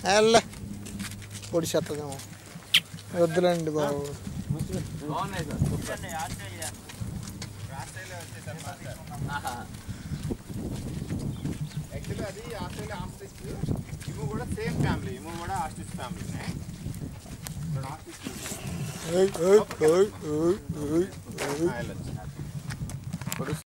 అల్లే పొడి చేస్తుందేమో వద్దులేండి బాబు. యాక్చువల్లీ అది ఆస్ట్రేలియా ఆస్ట్రిచ్, ఇవి కూడా సేమ్ ఫ్యామిలీ, ఇవి కూడా ఆస్ట్రిచ్ ఫ్యామిలీనే. ఆస్ట్రిచ్